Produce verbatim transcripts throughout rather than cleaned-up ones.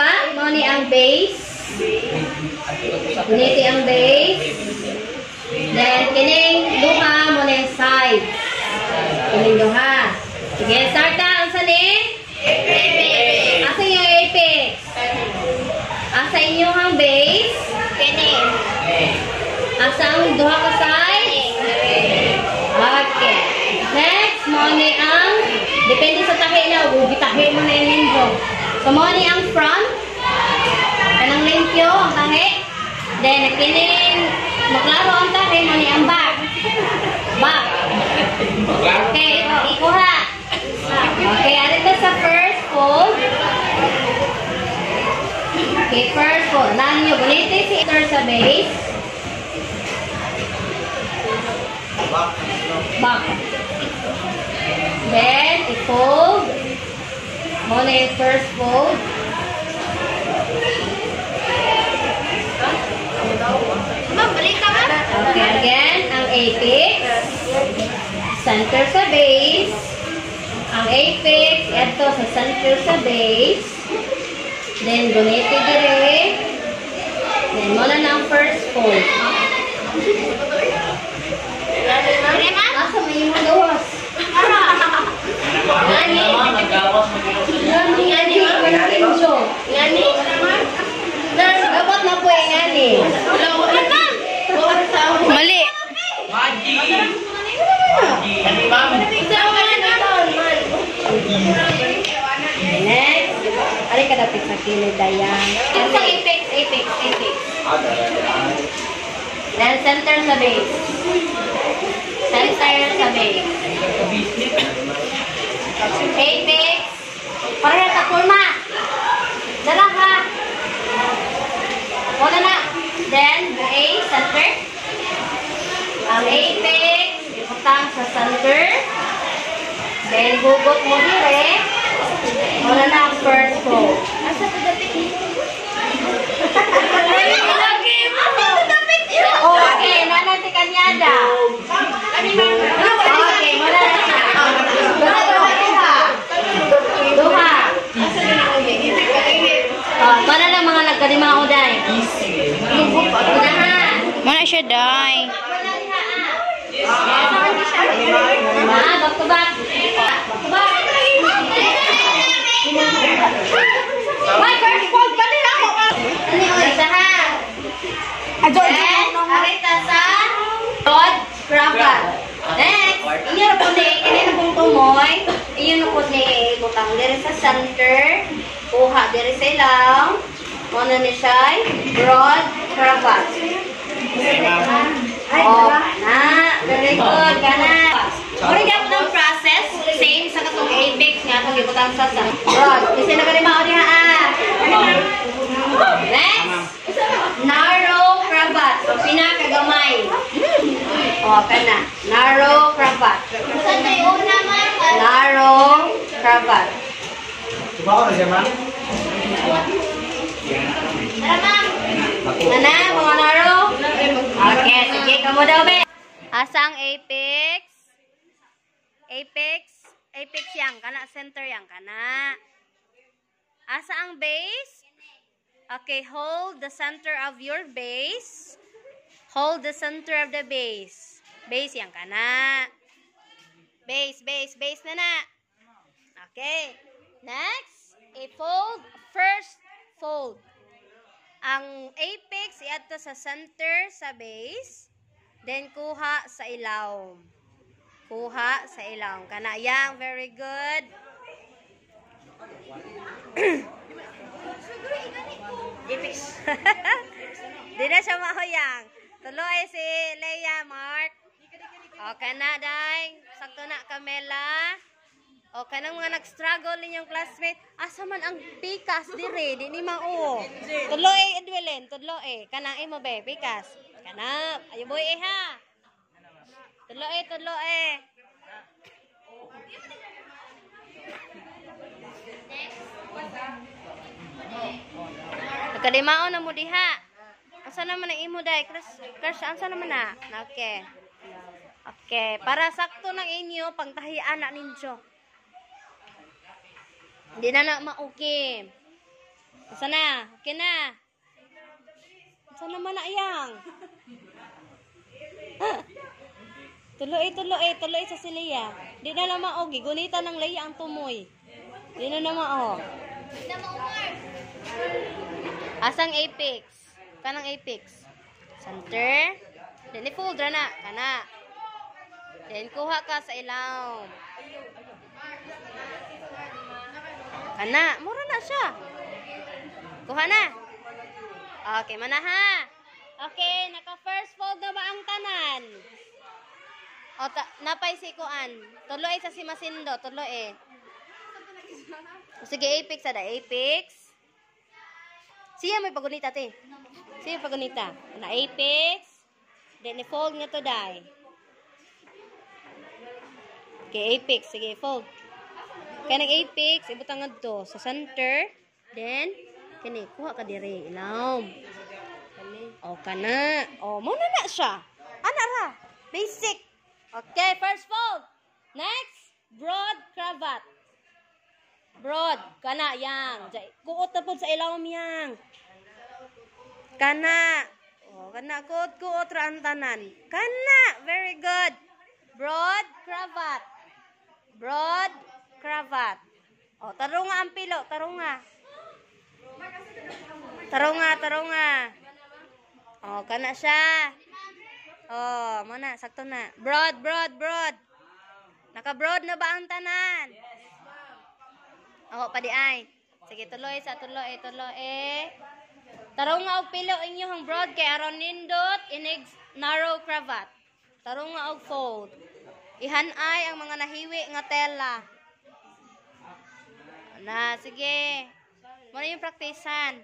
duha mo ni ang base. Guniti ang base. Then kining duha mo ni side. Kining duha. Sige, start na ang sani. Asa yung apex? Asa inyong base? Kining. Asa ang duha ka side? Okay. Next, mo ni ang depende sa tahi na, gitahi mo na yung limpyo. So, mo ni ang front. Kanang limpyo, ang tahi. Then, kining maklaro ang tahi, mo ni ang back. Back. Okay, ito, ikuha. Okay, arito sa first fold. Okay, first fold. Naan nyo, guniti si ito sa base. Back. Then, i-fold. Muna yung first fold. Okay, again, ang apex. Center sa base. Ang apex, ito sa center sa base. Then, guniti dire. Then, muna na ang first fold. Asa may yung gawas? Ngani? Ngani? Ngani? Ngani? Dapat na po yung ngani. Mali. Maji. Next. Ari ka dapit sa kilid, Dayan. Ito apex, apex, apex. Then center sa base. Center sa base. Apex. Pareha sa kulma. Dala ha. Wala na. Then, A, center. Ang apex, iputang sa center. Then, gugot mo dire. Wala na ang first fold. Asa ko dapit dito? Okay, nanati kanyada. Okay, wala na siya. Duha, duha, duha. Duha. Oh, para lang mga nagkalimang uday. Udahan. Mana siya, day? Ma, back to back. Back to back. Why, first fold ka din ako. Ano yung udahan? Then, arita sa Rod Cravat. Next, inyo na po ni, kini na pong tumoy, inyo na po ni butang diri sa center, kuha diri sa ilaw, muna ni siya, Rod Cravat. Oh, kana. Very good, kana. Muna niya po ng process, same sa katong apex nga, itong ibutang sa sa Rod. Kasi nagalimaw niya, ah. Next, narrow cravat. So, pinakagamay. O, kana. Narrow cravat. Narrow cravat. Sumawa na siya, ma'am? Tara, ma'am. Nana, mga narrow? Okay, sige. Kamu daw, be. Asang apex? Apex? Apex yang. Kana, center yang. Kana. Asa ang base? Okay, hold the center of your base. Hold the center of the base. Base yang kana. Base, base, base na na. Okay. Next, a fold. First fold. Ang apex, iato sa center sa base. Then, kuha sa ilaw. Kuha sa ilaw. Kana yang, very good. Apex. Di na siya mahuyang. Tuloy si Leia, Mark. Okay na, day. Sakto na, Camela. Okay na mga nag-struggle ninyong classmate. Asa man ang pikas dire, di ni mao. Tuloy, Edwelin. Tuloy. Kanang imo, be. Pikas. Kanang. Ayo, boy, eh, ha. Tuloy, tuloy. Nagkalimao na mo diha. Asa naman ang imo day? Crush, crush, asa naman na? Okay. Okay, para sakto ng inyo pangtahian na ninyo. Hindi na na maukim. Sana, okay na. Sana man na yang. Tuloy, tuloy, tuloy sa siliya. Di na naman, oh, gigunita ng laya ang tumoy. Di na naman, oh. Asang apex? Kanang apex? Center. Then, i-fold na. Kana. Then, kuha ka sa ilaw. Kana. Mura na siya. Kuha na. Okay, mana ha. Okay, naka-first fold na ba ang tanan? O, ta napay si Kuan. Tuloy sa si Masindo. Tuloy eh. Sige, apex ada. Apex. Siya may pagunita, te. Siya may pagunita. Na apex. Then, i-fold nga to, die. Okay, apex. Sige, fold. Kaya nag-apex, ibutang nga to sa center. Then, kini, kuha ka dire. Ilawm. O, kana. O, muna na siya. Ana ra. Basic. Okay, first fold. Next, broad cravat. Broad. Kana, yang. Kuot na po sa ilawm, yang. Kana. O, kana, kuot, kuot ra ang tanan. Kana. Very good. Broad cravat. Broad cravat. O, tarunga ang pilo. Tarunga. Tarunga, tarunga. O, kana siya. O, muna. Sakto na. Broad, broad, broad. Naka-broad na ba ang tanan? O, padi ay. Sige, tuloy sa tuloy. Tuloy. Tarunga og pilo inyong broad kay aron nindot inig narrow cravat. Tarunga og fold. Ihanay ang mga nahiwi nga tela. Na, sige. Muna yung praktisan.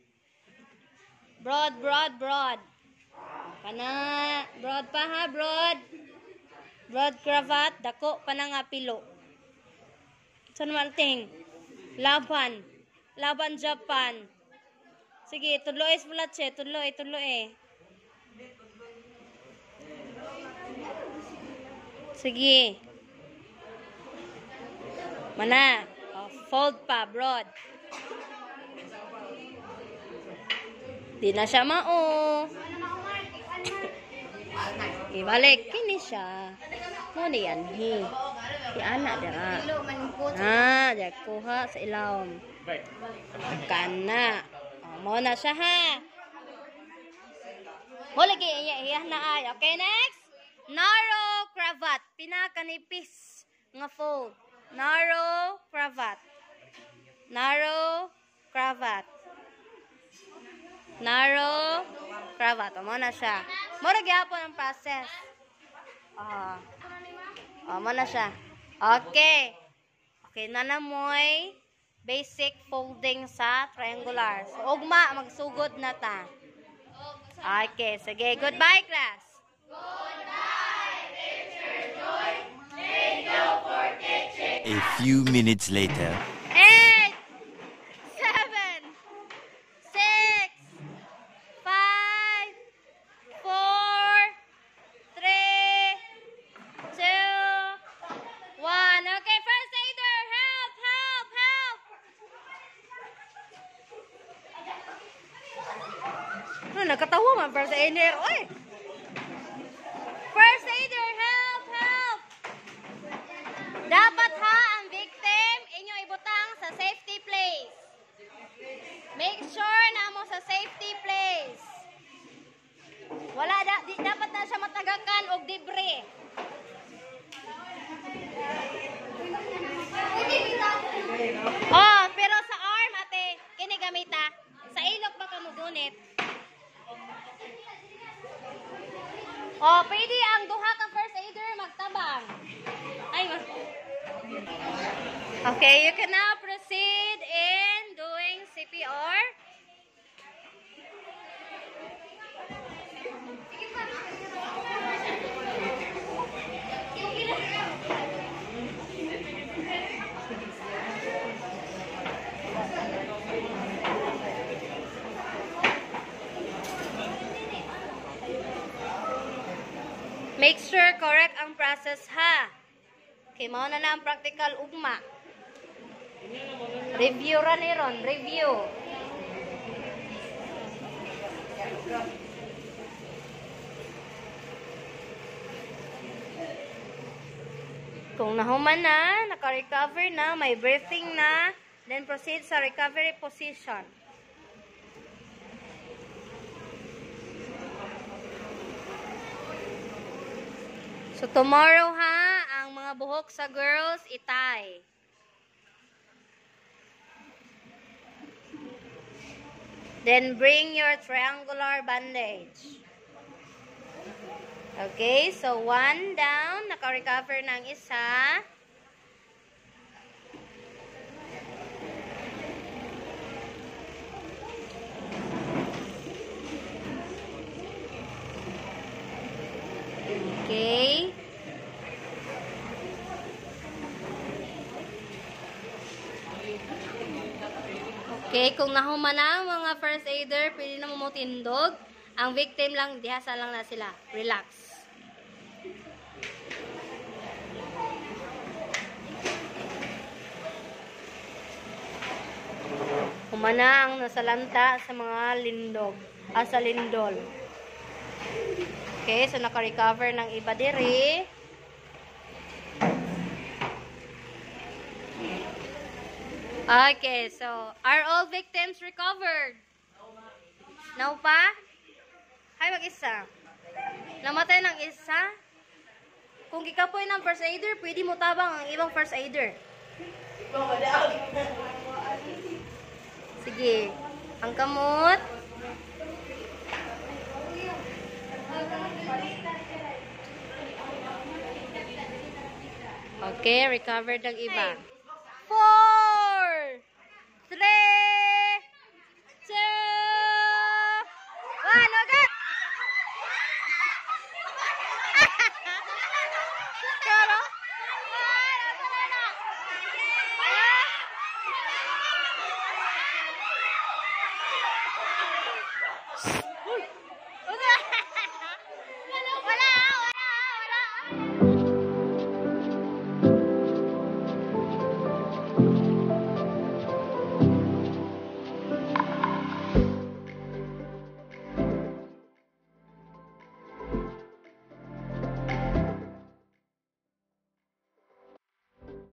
Broad, broad, broad. Kana. Broad pa ha, broad. Broad cravat. Dako pa na nga pilo. Saan malting? Laban. Laban Japan. Sige, tuloy es bulatse. Tuloy, tuloy. Sige. Mana? Oh, fold pa, broad. Di na siya mao. Ibalik. Kini siya. Mo ni yan. Hi. Di anak dira. Ah, di kuha sa ilawom. Kana. Oh, mo na siya ha. Mo lagi iya na ay. Okay, next. Narrow cravat. Pinakanipis nga fold. Narrow cravat. Narrow cravat. Narrow cravat. O, mo na siya. Mo na gyapon ang process. Ah. O, mo na siya. Okay. Okay na na mo'y basic folding sa triangular. So, ugma, magsugod na ta. Okay. Sige. Goodbye, class. A few minutes later. Eight, seven, six, five, four, three, two, one. Okay, first aider, help, help, help. Ano, nagkatawa man first aider. Oy! First aider, help, help. Dapat ha, ang victim, inyo ibutang sa safety place. Make sure na mo sa safety place. Wala, da, di, dapat na siya matagakan og debris. Oh, pero sa arm, ate, kinigamita. Sa ilok ba kamugunit? Oh, pwede ang duha ka first aider magtabang. Ay, ma. Okay, you can now proceed in doing C P R. Make sure correct ang process ha. Okay, mao na na ang practical ugma. Review ra ni ron, review. Kung nahuman na, naka-recover na, may breathing na, then proceed sa recovery position. So tomorrow ha, ang mga buhok sa girls, itay. Then bring your triangular bandage. Okay, so one down, naka-recover ng isa. Okay. Okay, kung nahuman na mga first aider, pwede na mamutindog. Ang victim lang, dihasa lang na sila. Relax. Humana ang nasalanta sa mga lindog, ah, sa lindol. Okay, so naka-recover ng iba diri. Okay, so are all victims recovered? Now pa? Hay, mag-isa. Namatay ng isa? Kung kikapoy ng first aider, pwede mo tabang ang ibang first aider. Sige. Ang kamot. Okay, recovered ang iba. Four, three,